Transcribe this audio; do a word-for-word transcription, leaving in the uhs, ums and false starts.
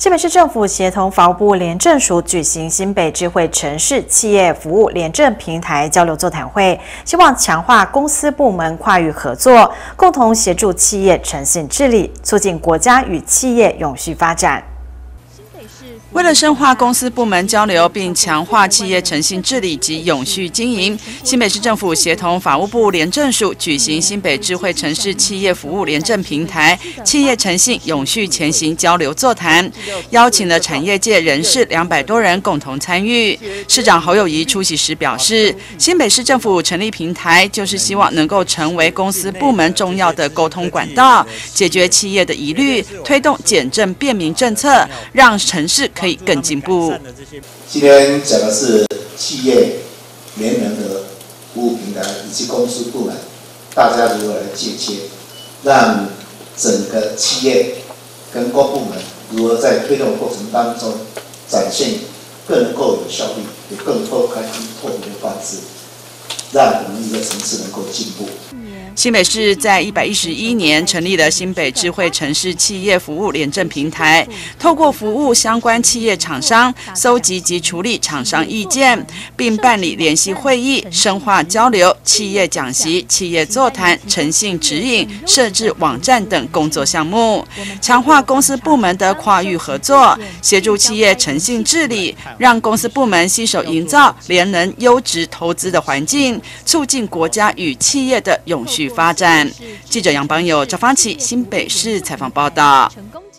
新北市政府协同法务部廉政署举行新北智慧城市企业服务廉政平台交流座谈会，希望强化公司部门跨域合作，共同协助企业诚信治理，促进国家与企业永续发展。 为了深化公司部门交流，并强化企业诚信治理及永续经营，新北市政府协同法务部廉政署举行新北智慧城市企业服务廉政平台企业诚信永续前行交流座谈，邀请了产业界人士两百多人共同参与。市长侯友宜出席时表示，新北市政府成立平台，就是希望能够成为公司部门重要的沟通管道，解决企业的疑虑，推动简政便民政策，让城市 可以更进步。 今天讲的是企业联盟的服务平台以及公司部门，大家如何来借接，让整个企业跟公部门如何在推动过程当中展现更能够有效率、有更透开、更透明的方式，让我们一个城市能够进步。 新北市在一百一十一年成立了新北智慧城市企业服务廉政平台，透过服务相关企业厂商，搜集及处理厂商意见，并办理联席会议、深化交流、企业讲习、企业座谈、诚信指引、设置网站等工作项目，强化公司部门的跨域合作，协助企业诚信治理，让公司部门携手营造廉能优质投资的环境，促进国家与企业的永续 发展。记者杨邦友、赵芳琪，新北市采访报道。成功